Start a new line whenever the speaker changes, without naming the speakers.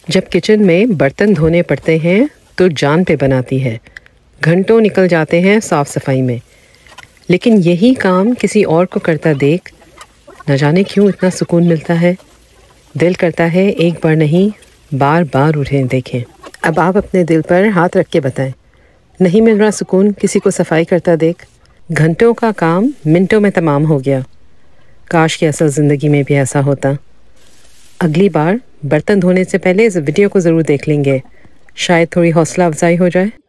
जब किचन में बर्तन धोने पड़ते हैं तो जान पे बनाती है। घंटों निकल जाते हैं साफ़ सफाई में, लेकिन यही काम किसी और को करता देख न जाने क्यों इतना सुकून मिलता है। दिल करता है एक बार नहीं बार बार उन्हें देखें। अब आप अपने दिल पर हाथ रख के बताएं, नहीं मिल रहा सुकून किसी को सफाई करता देख? घंटों का काम मिनटों में तमाम हो गया। काश कि असल ज़िंदगी में भी ऐसा होता। अगली बार बर्तन धोने से पहले इस वीडियो को ज़रूर देख लेंगे, शायद थोड़ी हौसला अफजाई हो जाए।